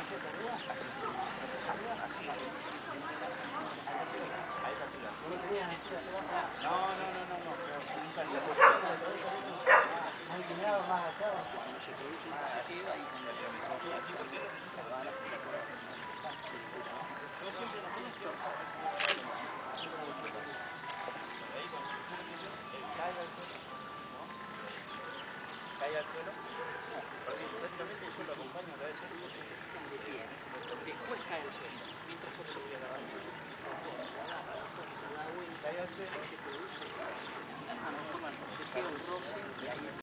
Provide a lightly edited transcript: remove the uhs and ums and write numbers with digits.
¿Cae al suelo? Porque prácticamente el suelo acompaña a través de después cae al suelo, mientras absorbe la banda. Cae al suelo, se produce un roce y ahí